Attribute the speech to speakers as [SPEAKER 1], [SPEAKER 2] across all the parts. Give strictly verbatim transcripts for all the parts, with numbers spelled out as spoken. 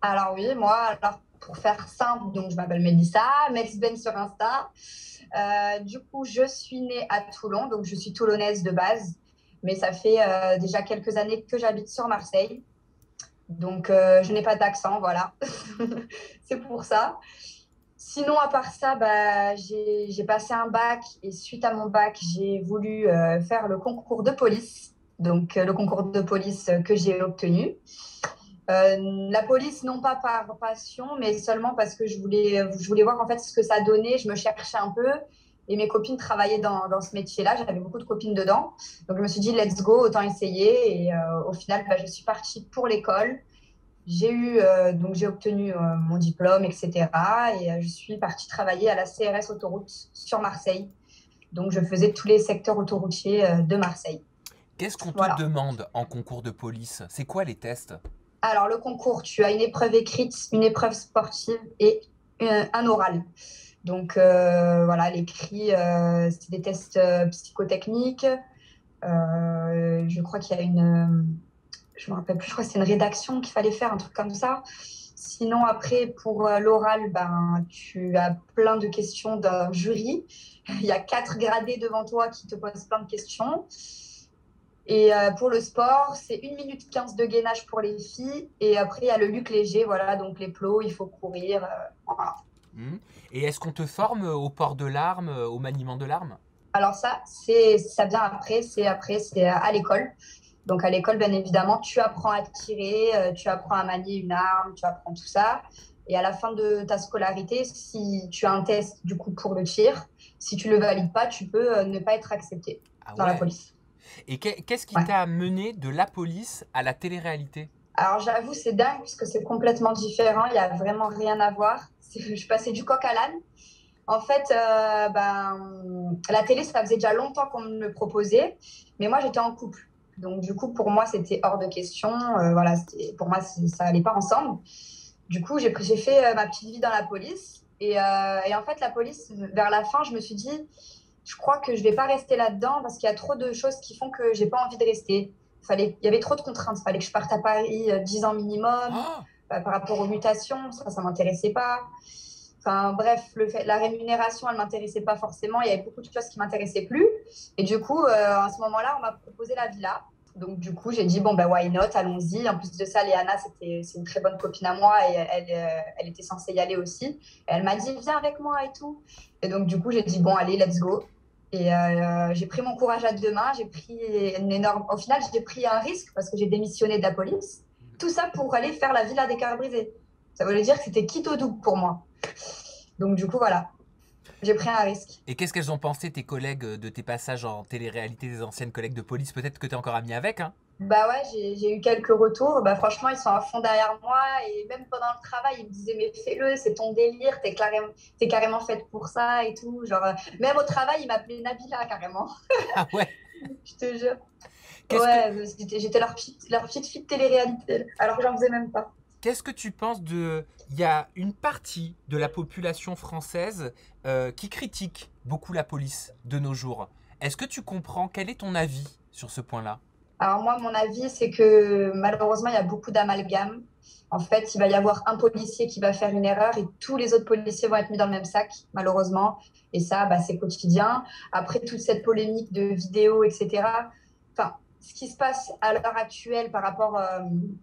[SPEAKER 1] Alors oui, moi, alors pour faire simple, donc je m'appelle Mélissa, Mexben sur Insta. Euh, du coup, je suis née à Toulon, donc je suis toulonnaise de base, mais ça fait euh, déjà quelques années que j'habite sur Marseille. Donc euh, je n'ai pas d'accent, voilà. C'est pour ça. Sinon, à part ça, bah, j'ai, j'ai passé un bac et suite à mon bac, j'ai voulu euh, faire le concours de police. Donc euh, le concours de police euh, que j'ai obtenu. Euh, la police, non pas par passion, mais seulement parce que je voulais, je voulais voir en fait ce que ça donnait. Je me cherchais un peu et mes copines travaillaient dans, dans ce métier-là. J'avais beaucoup de copines dedans. Donc je me suis dit, let's go, autant essayer. Et euh, au final, bah, je suis partie pour l'école. J'ai eu, euh, donc j'ai obtenu euh, mon diplôme, et cetera. Et euh, je suis partie travailler à la C R S Autoroute sur Marseille. Donc je faisais tous les secteurs autoroutiers euh, de Marseille.
[SPEAKER 2] Qu'est-ce qu'on te
[SPEAKER 1] Voilà.
[SPEAKER 2] demande en concours de police? C'est quoi les tests?
[SPEAKER 1] Alors, le concours, tu as une épreuve écrite, une épreuve sportive et euh, un oral. Donc, euh, voilà, l'écrit, euh, c'est des tests euh, psychotechniques. Euh, je crois qu'il y a une, euh, je me rappelle plus, je crois que c'est une rédaction qu'il fallait faire, un truc comme ça. Sinon, après, pour euh, l'oral, ben, tu as plein de questions d'un jury. Il y a quatre gradés devant toi qui te posent plein de questions. Et euh, pour le sport, c'est une minute quinze de gainage pour les filles. Et après, il y a le luc léger, voilà, donc les plots, il faut courir. Euh, voilà.
[SPEAKER 2] Hmm. Et est-ce qu'on te forme au port de l'arme, au maniement de l'arme?
[SPEAKER 1] Alors ça, c'est, ça vient après, c'est après, c'est à l'école. Donc à l'école, bien évidemment, tu apprends à tirer, euh, tu apprends à manier une arme, tu apprends tout ça. Et à la fin de ta scolarité, si tu as un test du coup pour le tir, si tu le valides pas, tu peux euh, ne pas être accepté
[SPEAKER 2] Ah
[SPEAKER 1] dans la
[SPEAKER 2] ouais.
[SPEAKER 1] police.
[SPEAKER 2] Et qu'est-ce qui
[SPEAKER 1] Ouais.
[SPEAKER 2] t'a mené de la police à la télé-réalité?
[SPEAKER 1] Alors j'avoue, c'est dingue puisque c'est complètement différent. Il y a vraiment rien à voir. C'est- Je passais du coq à l'âne. En fait, euh, ben, la télé, ça faisait déjà longtemps qu'on me le proposait, mais moi, j'étais en couple. Donc, du coup, pour moi, c'était hors de question. Euh, voilà, c'était- pour moi, c'est- ça allait pas ensemble. Du coup, j'ai pris- j'ai fait euh, ma petite vie dans la police. Et, euh, et en fait, la police, vers la fin, je me suis dit, je crois que je vais pas rester là-dedans parce qu'il y a trop de choses qui font que j'ai pas envie de rester. Fallait, il y avait trop de contraintes. Il fallait que je parte à Paris euh, dix ans minimum.
[SPEAKER 2] Ah,
[SPEAKER 1] Euh, par rapport aux mutations, ça, ça m'intéressait pas. Enfin, bref, le fait, la rémunération, elle m'intéressait pas forcément. Il y avait beaucoup de choses qui m'intéressaient plus. Et du coup, euh, à ce moment-là, on m'a proposé la villa. Donc, du coup, j'ai dit, bon, ben, why not, allons-y. En plus de ça, Léana, c'était, c'est une très bonne copine à moi et elle, euh, elle était censée y aller aussi. Et elle m'a dit, viens avec moi et tout. Et donc, du coup, j'ai dit, bon, allez, let's go. Et euh, j'ai pris mon courage à deux mains. J'ai pris une énorme. Au final, j'ai pris un risque parce que j'ai démissionné de la police. Tout ça pour aller faire la villa des cœurs brisés. Ça voulait dire que c'était quitte au double pour moi. Donc, du coup, voilà, j'ai pris un risque.
[SPEAKER 2] et qu'est-ce qu'elles ont pensé, tes collègues, de tes passages en télé-réalité, des anciennes collègues de police? Peut-être que t'es encore ami avec, hein?
[SPEAKER 1] Bah ouais, j'ai j'ai eu quelques retours. Bah franchement, ils sont à fond derrière moi. Et même pendant le travail, ils me disaient, mais fais-le, c'est ton délire, t'es carrément, t'es carrément faite pour ça et tout. Genre, euh, même au travail, ils m'appelaient Nabila carrément.
[SPEAKER 2] Ah ouais.
[SPEAKER 1] Je te jure.
[SPEAKER 2] Qu'est-ce que,
[SPEAKER 1] Ouais, j'étais j'étais leur petite, leur petite fille de télé-réalité, alors que j'en faisais même pas.
[SPEAKER 2] qu'est-ce que tu penses de... Il y a une partie de la population française euh, qui critique beaucoup la police de nos jours. Est-ce que tu comprends? Quel est ton avis sur ce point-là?
[SPEAKER 1] Alors moi, mon avis, c'est que malheureusement, il y a beaucoup d'amalgames. En fait, il va y avoir un policier qui va faire une erreur et tous les autres policiers vont être mis dans le même sac, malheureusement. Et ça, bah, c'est quotidien. Après toute cette polémique de vidéos, et cetera. Enfin, ce qui se passe à l'heure actuelle par rapport, euh,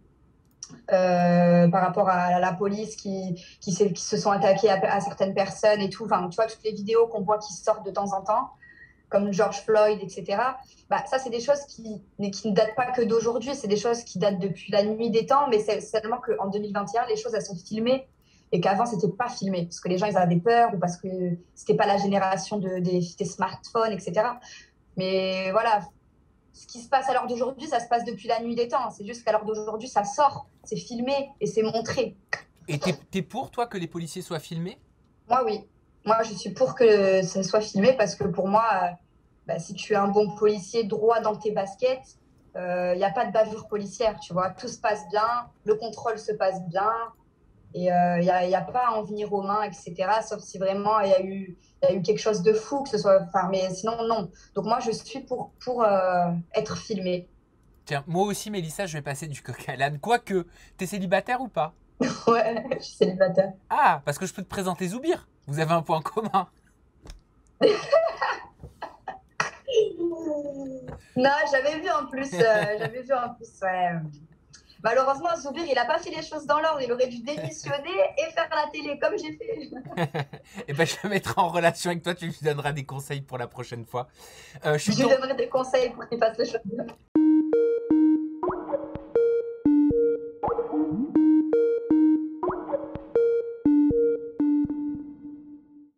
[SPEAKER 1] euh, par rapport à la police qui, qui, qui se sont attaqués à, à certaines personnes et tout. Enfin, tu vois, toutes les vidéos qu'on voit qui sortent de temps en temps comme George Floyd, et cetera. Bah, ça, c'est des choses qui, qui ne datent pas que d'aujourd'hui, c'est des choses qui datent depuis la nuit des temps, mais c'est seulement qu'en deux mille vingt et un, les choses, elles sont filmées et qu'avant, c'était pas filmé, parce que les gens, ils avaient peur ou parce que c'était pas la génération de, des, des smartphones, et cetera. Mais voilà, ce qui se passe à l'heure d'aujourd'hui, ça se passe depuis la nuit des temps. C'est juste qu'à l'heure d'aujourd'hui, ça sort, c'est filmé et c'est montré.
[SPEAKER 2] Et t'es, t'es pour, toi, que les policiers soient filmés?
[SPEAKER 1] Moi, oui. Moi, je suis pour que ça soit filmé parce que pour moi, euh, bah, si tu es un bon policier droit dans tes baskets, il euh, n'y a pas de bavure policière, tu vois. Tout se passe bien, le contrôle se passe bien et il euh, n'y a, y a pas à en venir aux mains, et cetera. Sauf si vraiment il y a eu, y a eu quelque chose de fou, que ce soit. Enfin, mais sinon, non. Donc, moi, je suis pour, pour euh, être filmé.
[SPEAKER 2] Tiens, moi aussi, Mélissa, je vais passer du coq à l'âne. Quoique, t'es célibataire ou pas?
[SPEAKER 1] Ouais, je suis célibataire.
[SPEAKER 2] Ah, parce que je peux te présenter Zoubir. Vous avez un point commun.
[SPEAKER 1] Non, j'avais vu en plus, euh, j'avais vu en plus, ouais. Malheureusement, Zoubir, il n'a pas fait les choses dans l'ordre. Il aurait dû démissionner et faire la télé, comme j'ai fait.
[SPEAKER 2] Et ben, je me mettrai en relation avec toi. Tu lui donneras des conseils pour la prochaine fois. Euh, je
[SPEAKER 1] Je
[SPEAKER 2] suis
[SPEAKER 1] lui
[SPEAKER 2] ton...
[SPEAKER 1] donnerai des conseils pour qu'il fasse les choses bien.